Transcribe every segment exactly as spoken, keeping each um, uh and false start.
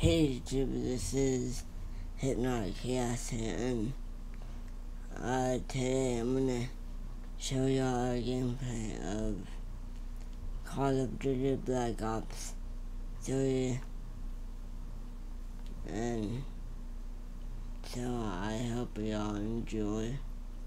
Hey YouTube, this is Hypnotic Chaos and uh, today I'm gonna show y'all a gameplay of Call of Duty Black Ops three, and so I hope y'all enjoy.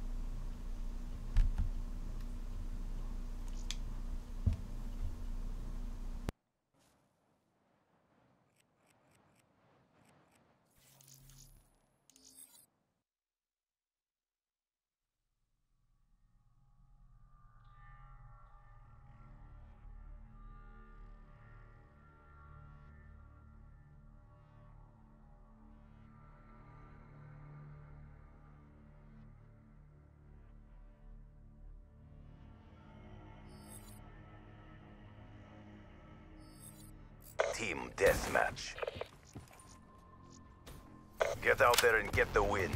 Team deathmatch. Get out there and get the win.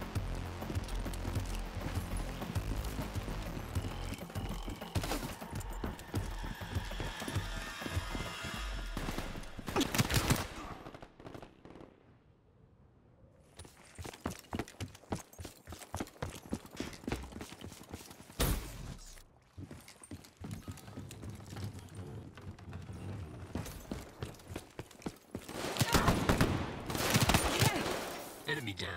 Enemy down.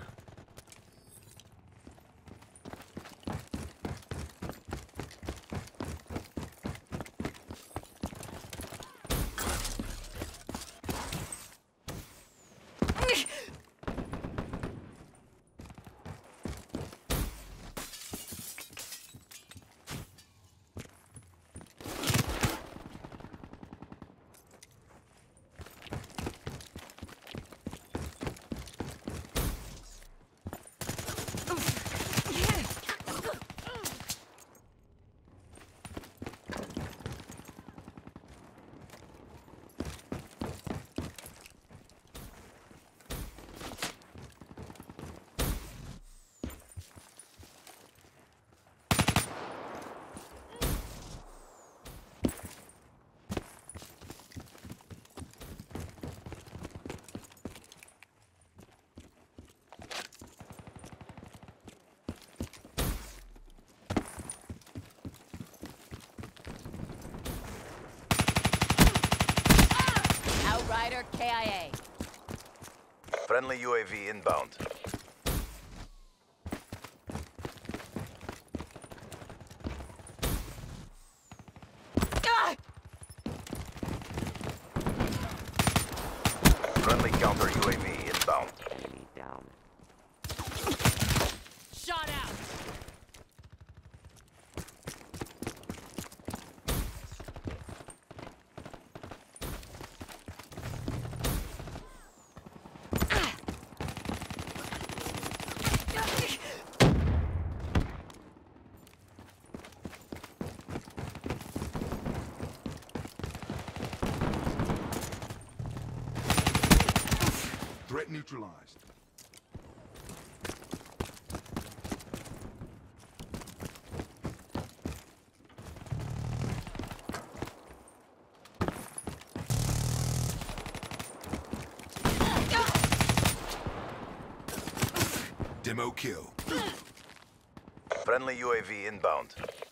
Rider K I A. Friendly U A V inbound. Ah! Friendly counter U A V inbound. Enemy down. Shot out. Threat neutralized. Demo kill. Friendly U A V inbound.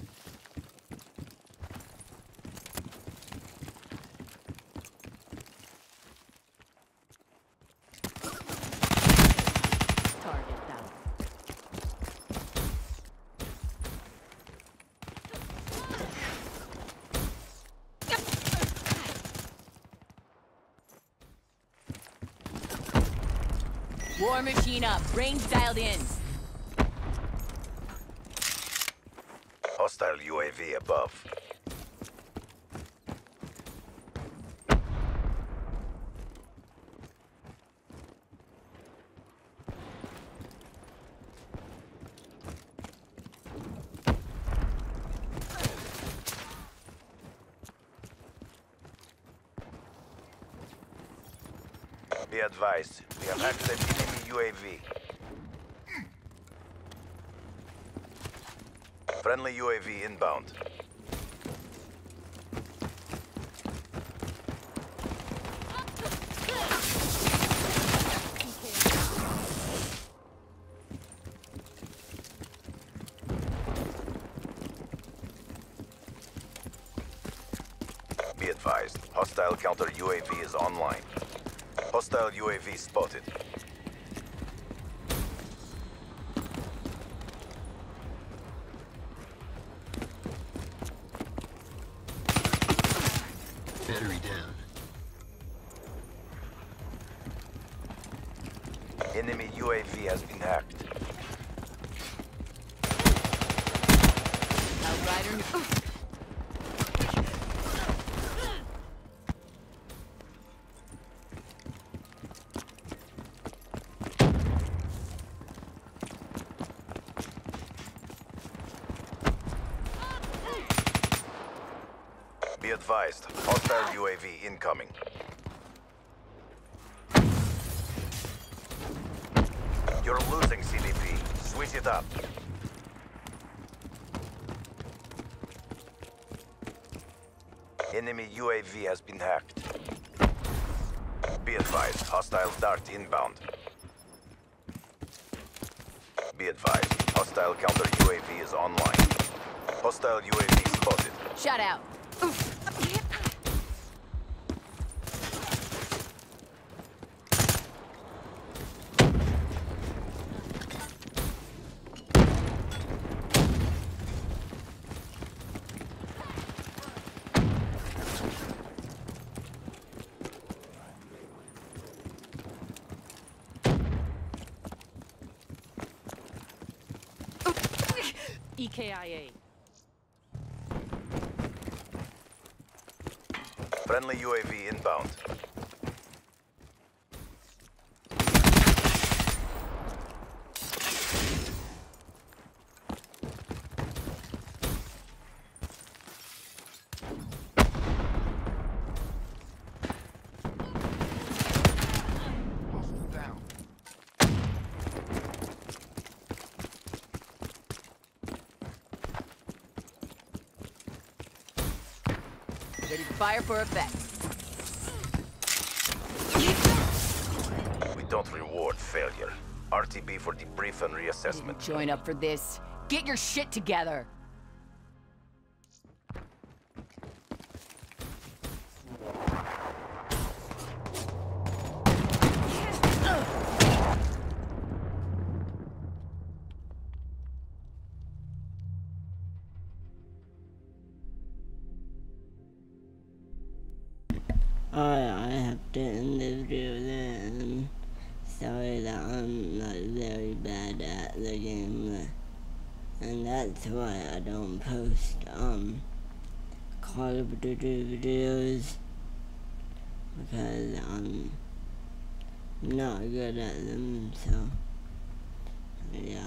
Target down. War machine up. Range dialed in. Hostile U A V above. Be advised, we have hacked an enemy U A V. Friendly U A V inbound. advised, hostile counter U A V is online. Hostile U A V spotted. Battery down. Enemy U A V has been hacked. Outrider. Be advised, hostile U A V incoming. You're losing, C D P. Switch it up. Enemy U A V has been hacked. Be advised, hostile dart inbound. Be advised, hostile counter U A V is online. Hostile U A V spotted. Shut out. E K I A. Friendly U A V inbound. Hostile down. Ready to fire for effect. We don't reward failure. R T B for debrief and reassessment. Join up for this. Get your shit together. Alright, I have to end this video there, and sorry that I'm not very bad at the game, and that's why I don't post, um, Call of Duty videos, because I'm not good at them, so, yeah.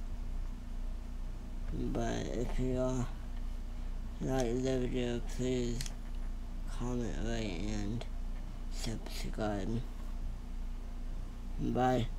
But if you all like the video, please comment, rate, and subscribe. Bye.